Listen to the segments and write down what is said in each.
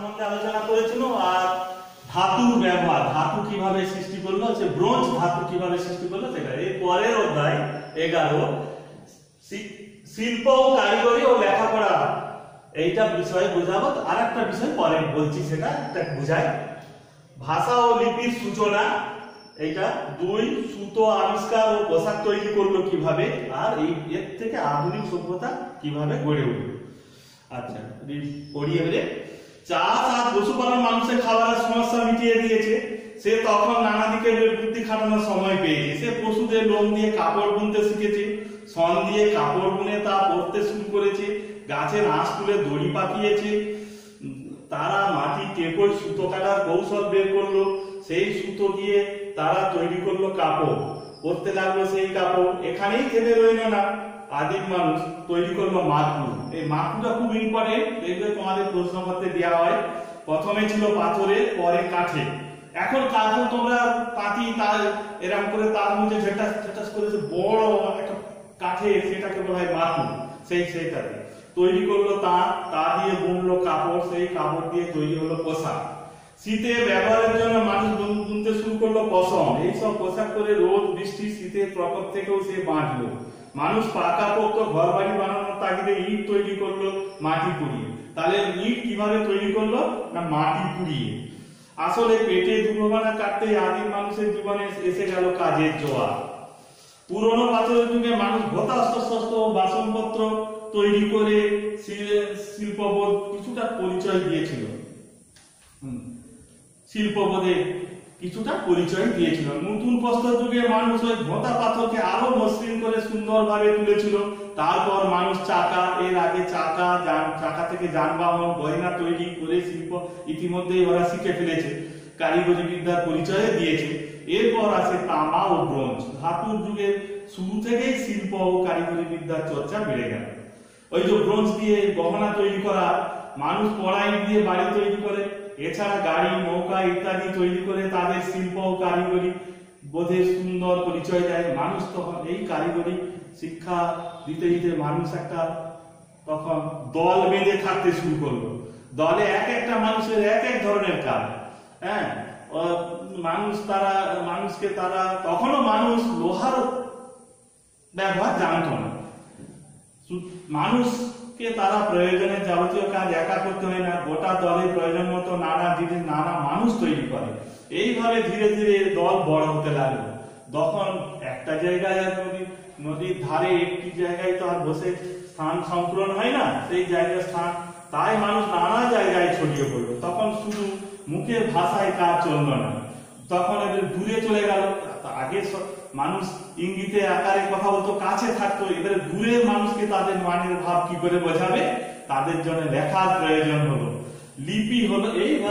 সম্বন্ধে আলোচনা করেছিল আর ধাতুর ব্যবহার, ধাতু কিভাবে সৃষ্টি করলো, যে ব্রোঞ্জ ধাতু কিভাবে সৃষ্টি করলো সেটা। এই পরের অধ্যায় 11 শিল্প ও কারিগরি ও লেখাপড়া, এইটা বিষয়ে বোঝাবো। আর একটা বিষয় পরে বলছি, সেটা বুঝাই। ভাষা ও লিপির সূচনা, এইটা 2 সুতো আবিষ্কার ও পোশাক তৈরি করলো কিভাবে, আর এর থেকে আধুনিক সভ্যতা কিভাবে গড়ে উঠলো। আচ্ছা পড়ি এবারে। চাষ আর পশুপালন মানুষের খাবারের সমস্যা মিটিয়ে দিয়েছে। সে তখন নানা দিকে বুদ্ধি খাটানোর সময় পেয়েছে। সে পশুদের লোম দিয়ে কাপড় বুনতে শিখেছে, শন দিয়ে কাপড় বুনে তা পরতে শুরু করেছে, গাছের আঁশ তুলে দড়ি পাকিয়েছে, তারা মাটি টেপে সুতো কাটার কৌশল বের করলো, সেই সুতো দিয়ে তারা তৈরি করলো কাপড়, পরতে লাগলো সেই কাপড়। এখানেই থেমে রইল না, আদিম মানুষ তৈরি করলো মাকু। এই মাকুটা খুব ইম্পর্টেন্ট, দেখবে তোমাদের প্রশ্নপত্রে দেওয়া হয়। প্রথমে ছিল পাথরে, পরে কাঠে। এখন কাঠে তোমরা পাতি তার এরকম করে তার মধ্যে ঝেটাস ঝেটাস করে বড় একটা কাঠে, সেটাকে বলা হয় মাকু। সেইটাকে তৈরি করলো তা দিয়ে বুনলো কাপড়, সেই কাপড় দিয়ে তৈরি হলো পোশাক। শীতে ব্যবহারের জন্য মানুষ বুনতে শুরু করলো পশম। এইসব পোশাক করে রোদ বৃষ্টি শীতের প্রকোপ থেকেও সে বাঁচলো। মানুষ পাকাপোক্ত ঘর বাড়ি বানানোর তাগিদে ইট তৈরি করলো মাটি পুড়িয়ে। তাহলে ইট কিভাবে তৈরি করলো না, মাটি পুড়িয়ে। আসলে পেটে দুর্ঘটনা কাটতে আদিম মানুষের জীবনে এসে গেল কাজের জোয়ার। পুরনো পাথরের যুগে মানুষ ভোতা অস্ত্র ও বাসনপত্র তৈরি করে শিল্পবোধ কিছুটা পরিচয় দিয়েছিল, শিল্পবোধে কিছুটা পরিচয় দিয়েছিল। নতুন প্রস্তর যুগে মানুষ ওই ভোতা পাথরকে আরো মসৃণ করে সুন্দরভাবে তুলেছিল। তারপর মানুষ চাকা, এর আগে চাকা থেকে যানবাহন গয়না তৈরি করে শিল্প ইতিমধ্যে ওরা শিখে ফেলেছে, কারিগরি বিদ্যার পরিচয় দিয়েছে। এরপর আসে তামা ও ব্রোঞ্জ। ধাতুর যুগের শুরু থেকেই শিল্প ও কারিগরি বিদ্যার চর্চা বেড়ে গেল। ওই যে ব্রোঞ্জ দিয়ে গহনা তৈরি করা, মানুষ কড়াই দিয়ে বাড়ি তৈরি করে, এছাড়া গাড়ি নৌকা ইত্যাদি তৈরি করে তাদের শিল্প ও কারিগরি বোধের সুন্দর পরিচয় দেয়। মানুষ তখন এই কারিগরি শিক্ষা দিতে দিতে মানুষ একটা তখন দল বেঁধে থাকতে শুরু করলো। দলে এক একটা মানুষের এক এক ধরনের কাজ। হ্যাঁ, মানুষকে তারা তখনও মানুষ লোহার ব্যবহার জানতো না। মানুষকে তারা প্রয়োজনের যাবতীয় কাজ একা করতে হয় না, গোটা দলের প্রয়োজন মতো নানা জিনিস নানা মানুষ তৈরি করে। এইভাবে ধীরে ধীরে দল বড় হতে লাগলো। তখন একটা জায়গায় নদীর ধারে একটি জায়গায় তো আর বসে স্থান সংকলন হয় না, সেই জায়গায় স্থান, তাই মানুষ নানা জায়গায় ছড়িয়ে পড়লো। তখন শুধু মুখের ভাষায় কাজ চললো না, তখন এদের দূরে চলে গেল। আগে মানুষ ইঙ্গিতে আকারে কথা বলতো, কাছে থাকতো, এবারে দূরের মানুষকে তাদের মানের ভাব কি করে বোঝাবে, তাদের জন্য লেখার প্রয়োজন হলো, লিপি হলো।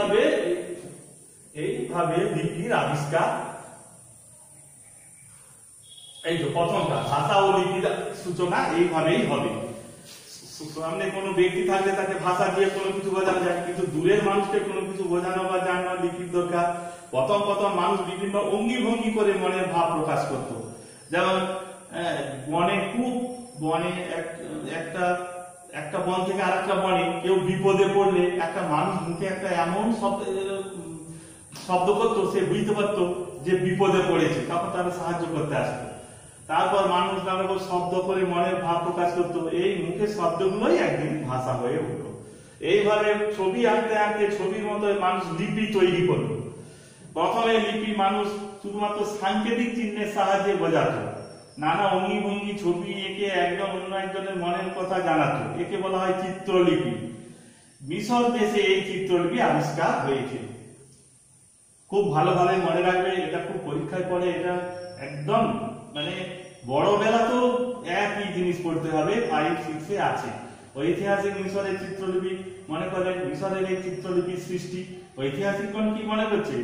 এইভাবে লিপির আবিষ্কার। এই তো প্রথমটা, ভাষা ও লিপির সূচনা এইভাবেই হবে। সামনে কোনো ব্যক্তি থাকলে তাকে ভাষা দিয়ে কোনো কিছু বোঝানো যায়, কিন্তু দূরের মানুষকে কোনো কিছু বোঝানো বা জানানো লিপির দরকার। প্রথম মানুষ বিভিন্ন অঙ্গি ভঙ্গি করে মনের ভাব প্রকাশ করত। যেমন বনে একটা বন থেকে আরেকটা বনে কেউ বিপদে পড়লে একটা মানুষ মুখে একটা এমন শব্দ করতো, সে বুঝতে পারতো যে বিপদে পড়েছে, তখন তারা সাহায্য করতে আসতো। তারপর মানুষ নানা শব্দ করে মনের ভাব প্রকাশ করতো। এই মুখের শব্দগুলোই একদিন ভাষা হয়ে উঠলো। এইভাবে ছবি আঁকতে আঁকতে ছবির মতো মানুষ লিপি তৈরি করলো। প্রথমে লিপি মানুষ শুধুমাত্র সাংকেতিক চিহ্নের সাহায্যে বোঝাতো। নানা অঙ্গি ভঙ্গি ছবি এঁকে একজন অন্য একজনের মনের কথা জানাতো, একে বলা হয় চিত্রলিপি। মিশর দেশে এই চিত্রলিপি আবিষ্কার হয়েছে। খুব ভালোভাবে মনে রাখবে, এটা খুব পরীক্ষায় পড়ে, এটা একদম মানে বড় বেলা তো একই জিনিস পড়তে হবে, 5, 6 আছে। ঐতিহাসিক মিশরের চিত্রলিপি মনে করেন, মিশরের এই চিত্রলিপির সৃষ্টি। ঐতিহাসিকগণ কি মনে করছে,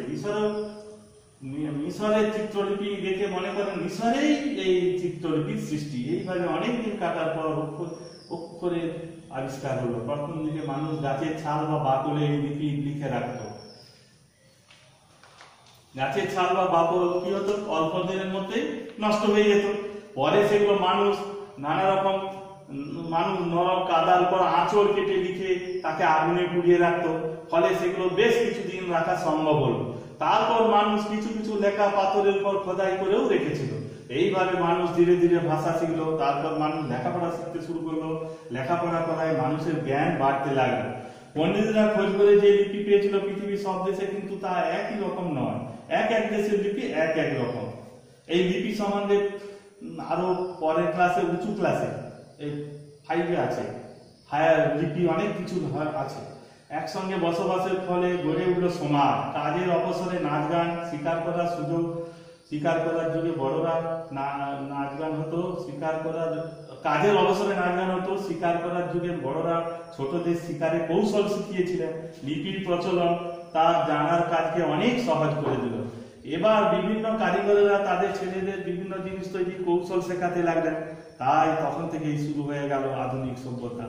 মিশরের চিত্রলিপি দেখে মনে করেন মিশরেই এই চিত্রলিপির সৃষ্টি। এইভাবে অনেকদিন কাটার পর অক্ষরের আবিষ্কার হলো। প্রথম দিকে মানুষ গাছের ছাল বা বাকলে এই লিপি লিখে রাখতো। গাছের ছাল বা বাকল কি হতো, অল্প দিনের মধ্যে নষ্ট হয়ে যেত। পরে সেগুলো মানুষ নানা রকম মানুষ নরম কাদার উপর আঁচড় কেটে লিখে তাকে আগুনে পুড়িয়ে রাখতো, ফলে সেগুলো বেশ কিছুদিন রাখা সম্ভব হলো। তারপর মানুষ কিছু কিছু লেখা পাথরের উপর খোদাই করেও রেখেছিল। এইভাবে মানুষ ধীরে ধীরে ভাষা শিখলো। তারপর মানুষ লেখাপড়া শিখতে শুরু করলো। লেখাপড়া করায় মানুষের জ্ঞান বাড়তে লাগলো। পণ্ডিতরা খোঁজ করে যে লিপি পেয়েছিল পৃথিবীর সব দেশে, কিন্তু তা একই রকম নয়। এক এক দেশের লিপি এক এক রকম। এই লিপি সম্বন্ধে আরো পরের ক্লাসে, উঁচু ক্লাসে, এই 5-এ আছে, হায়ার লিপি অনেক কিছু আছে। একসঙ্গে বসবাসের ফলে গড়ে উঠল সমাজ। কাজের অবসরে নাচ গান, শিকার করার সুযোগ, শিকার করার যুগে বড়রা নাচ গান হতো, শিকার করার কাজের অবসরে নাচ গান হতো, শিকার করার যুগে বড়রা ছোটদের শিকারে কৌশল শিখিয়েছিলেন। লিপির প্রচলন তার জানার কাজকে অনেক সহজ করে দিল। এবার বিভিন্ন কারিগরেরা তাদের ছেলেদের বিভিন্ন জিনিস তৈরির কৌশল শেখাতে লাগলেন। তাই তখন থেকেই শুরু হয়ে গেল আধুনিক সভ্যতা।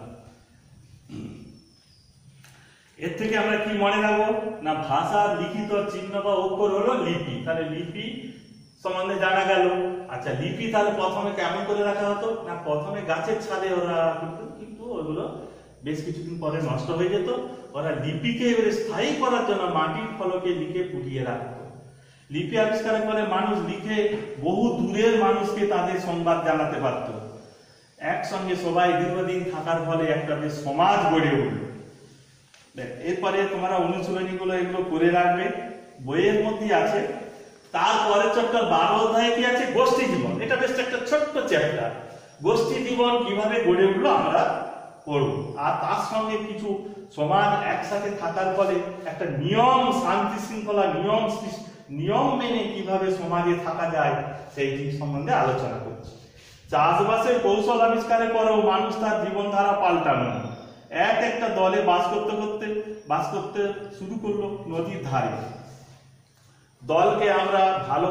এর থেকে আমরা কি মনে রাখবো না, ভাষার লিখিত চিহ্ন বা অক্ষর হলো লিপি। তাহলে লিপি সম্বন্ধে জানা গেল। আচ্ছা, লিপি তাহলে প্রথমে কেমন করে রাখা হতো না, প্রথমে গাছের ছাদে ওরা কিন্তু ওগুলো বেশ কিছুদিন পরে নষ্ট হয়ে যেত। ওরা লিপিকে এবারে স্থায়ী করার জন্য মাটির ফলকে লিখে পুড়িয়ে রাখতো। লিপি আবিষ্কারের পরে মানুষ লিখে বহু দূরের মানুষকে তাদের সংবাদ জানাতে পারত। একসঙ্গে সবাই দীর্ঘদিন থাকার ফলে একটা বেশ সমাজ গড়ে উঠল। এরপরে তোমরা অনুশীলনী গুলো এগুলো করে রাখবে, বইয়ের মধ্যে আছে। তারপরে চ্যাপ্টার 12 অধ্যায়ে কি আছে, গোষ্ঠী জীবন। এটা বেশ একটা ছোট্ট চ্যাপ্টার। গোষ্ঠী জীবন কিভাবে গড়ে উঠলো আমরা পড়ব। আর তার সঙ্গে কিছু সমাজ একসাথে থাকার ফলে একটা নিয়ম, শান্তি শৃঙ্খলা, নিয়ম মেনে কিভাবে সমাজে থাকা যায় সেই জিনিস সম্বন্ধে আলোচনা করছি। চাষবাসের কৌশল আবিষ্কারের পরেও মানুষ তার জীবনধারা পাল্টানো। একটা দলে বাস করতে শুরু করলো নদীর ধারে। দলকে আমরা ভালো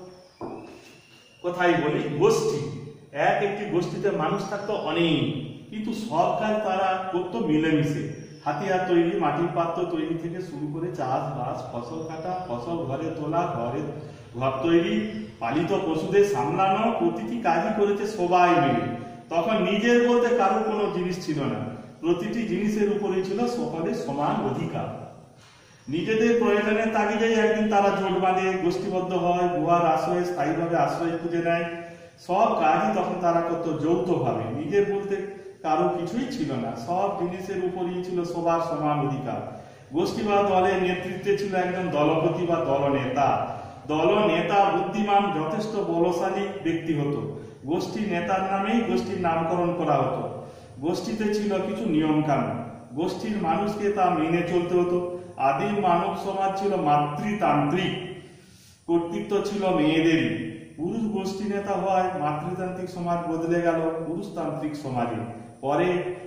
কথাই বলি গোষ্ঠী। একটি গোষ্ঠীতে মানুষ থাকতো অনেক, কিন্তু সব কাজ তারা করতো মিলেমিশে। হাতিয়ার তৈরি, মাটির পাত্র তৈরি থেকে শুরু করে চাষবাস, ফসল কাটা, ফসল ঘরে তোলা, ঘর তৈরি, পালিত পশুদের সামলানো, প্রতিটি কাজই করেছে সবাই মিলে। তখন নিজের বলতে কারোর কোনো জিনিস ছিল না। প্রতিটি জিনিসের উপরেই ছিল সকলের সমান অধিকার। নিজেদের প্রয়োজনের তাগিদেই একদিন তারা জোট বাঁধে, গোষ্ঠীবদ্ধ হয়, গুহার আশ্রয়ে স্থায়ীভাবে আশ্রয় খুঁজে নেয়। সব কাজই তখন তারা করত যৌথভাবে। নিজের বলতে কারো কিছুই ছিল না। সব জিনিসের উপরই ছিল সবার সমান অধিকার। গোষ্ঠী বা দলের নেতৃত্বে ছিল একজন দলপতি বা দলনেতা। দলনেতা বুদ্ধিমান, যথেষ্ট বলশালী ব্যক্তি হতো। গোষ্ঠী নেতার নামেই গোষ্ঠীর নামকরণ করা হতো। গোষ্ঠীতে ছিল কিছু নিয়ম কানুন। গোষ্ঠীর মানুষকে তা মেনে চলতে হতো। আদিম মানব সমাজ ছিল মাতৃতান্ত্রিক, কর্তৃত্ব ছিল মেয়েদেরই। পুরুষ গোষ্ঠী নেতা হওয়ায় মাতৃতান্ত্রিক সমাজ বদলে গেল পুরুষতান্ত্রিক সমাজে। পরে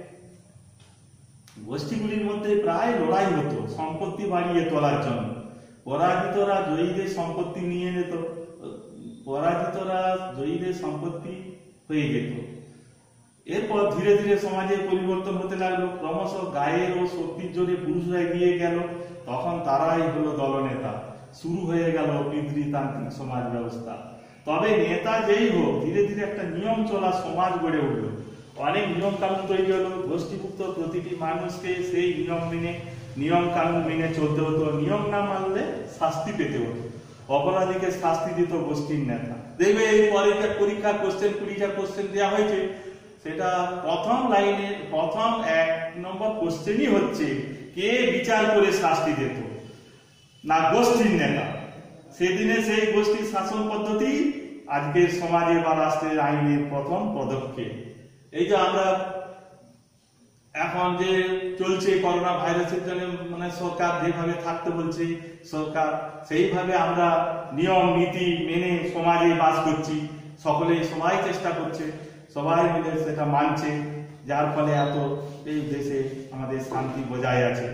গোষ্ঠীগুলির মধ্যে প্রায় লড়াই হতো সম্পত্তি বাড়িয়ে তোলার জন্য। পরাজিতরা জয়ীদের সম্পত্তি নিয়ে নিত, পরাজিতরা জয়ীদের সম্পত্তি হয়ে যেত। এরপর ধীরে ধীরে সমাজের পরিবর্তন হতে লাগলো। ক্রমশ গায়ের ও শক্তির জোরে পুরুষরা এগিয়ে গেল। তখন তারাই হলো দলনেতা। শুরু হয়ে গেল পিতৃতান্ত্রিক সমাজ ব্যবস্থা। তবে নেতা যেই হোক, ধীরে ধীরে একটা নিয়ম চলা সমাজ গড়ে উঠলো। অনেক নিয়ম কানুন তৈরি হলো। গোষ্ঠীভুক্ত প্রতিটি মানুষকে সেই নিয়ম কানুন মেনে চলতে হতো। নিয়ম না মানলে শাস্তি পেতে হতো। অপরাধীকে শাস্তি দিত গোষ্ঠীর নেতা। দেখবে এই পরীক্ষা কোশ্চেন 20টা কোশ্চেন দেওয়া হয়েছে, সেটা প্রথম লাইনে প্রথম 1 নম্বর কোশ্চেনই হচ্ছে কে বিচার করে শাস্তি দিত না, গোষ্ঠীর নেতা। সেদিনে সেই গোষ্ঠীর শাসন পদ্ধতি আজকের সমাজে বা রাষ্ট্রের আইনের প্রথম পদক্ষেপ। এই যে আমরা এখন যে চলছে করোনা ভাইরাসের জন্য, মানে সরকার যেভাবে থাকতে বলছে সরকার, সেইভাবে আমরা নিয়ম নীতি মেনে সমাজে বাস করছি। সবাই চেষ্টা করছে, সবাই মিলে সেটা মানছে, যার ফলে এত এই দেশে আমাদের শান্তি বজায় আছে।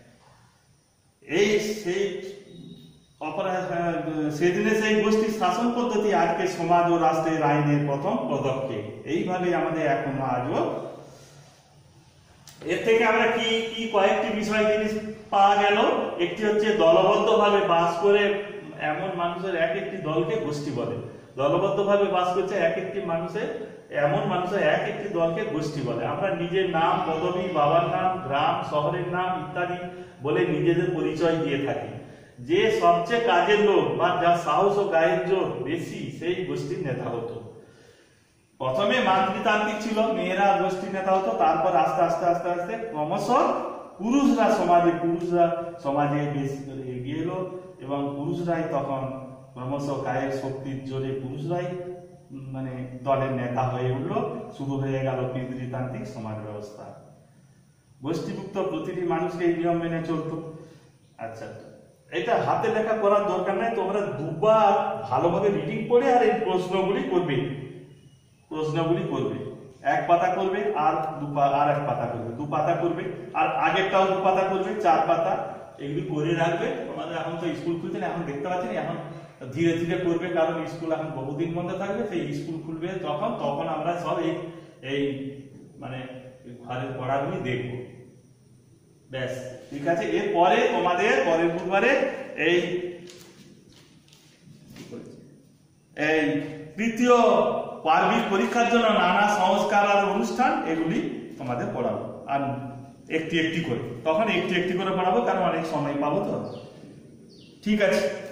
সেদিনে সেই গোষ্ঠীর শাসন পদ্ধতি আজকে সমাজ ও রাষ্ট্রের আইনের প্রথম পদক্ষেপ। এইভাবে আমাদের এখনো আজও। এর থেকে আমরা কি কি কয়েকটি বিষয় জিনিস পাওয়া গেল। একটি হচ্ছে দলবদ্ধভাবে বাস করে এমন মানুষের একটি দলকে গোষ্ঠী বলে। দলবদ্ধভাবে বাস করছে একটি মানুষের এমন মানুষের এক একটি দলকে গোষ্ঠী বলে। আমরা নিজের নাম, পদবী, বাবার নাম, গ্রাম, শহরের নাম ইত্যাদি বলে নিজেদের পরিচয় দিয়ে থাকি। যে সবচেয়ে কাজের লোক বা যার সাহস ও গায়ের জোর বেশি সেই গোষ্ঠীর নেতা হতো। প্রথমে মাতৃতান্ত্রিক ছিল, মেয়েরা গোষ্ঠীর নেতা হতো, তারপর আস্তে আস্তে আস্তে আস্তে ক্রমশ পুরুষরা সমাজে বেশি করে এগিয়ে এলো এবং পুরুষরাই তখন ক্রমশ গায়ের শক্তির জোরে পুরুষরাই মানে দলের নেতা হয়ে উঠলো। শুরু হয়ে গেল পিতৃতান্ত্রিক সমাজ ব্যবস্থা। গোষ্ঠীভুক্ত প্রতিটি মানুষকে এই নিয়ম মেনে চলতো। আচ্ছা, এটা হাতে লেখা করার দরকার নাই, তোমরা দুবার ভালোভাবে রিডিং পড়ে আর এই প্রশ্নগুলি করবে। এক পাতা করবে আর আর এক পাতা করবে, 2 পাতা করবে, আর আগেরটাও 2 পাতা করবে, 4 পাতা। এগুলি করে রাখবে। তোমাদের এখন তো স্কুল খুলছে না, এখন দেখতে পাচ্ছি না, এখন ধীরে ধীরে করবে, কারণ স্কুল এখন বহুদিন বন্ধ থাকবে। সেই স্কুল খুলবে তখন আমরা সব এই মানে ঘরের পড়াগুলি দেখবো। ব্যাস, ঠিক আছে। এরপরে তোমাদের পরের বুধবারে এই তৃতীয় পার্বিক পরীক্ষার জন্য নানা সংস্কার আর অনুষ্ঠান এগুলি তোমাদের পড়াবো, আর একটি একটি করে, তখন একটি একটি করে পড়াবো, কারণ অনেক সময় পাবো তো। ঠিক আছে।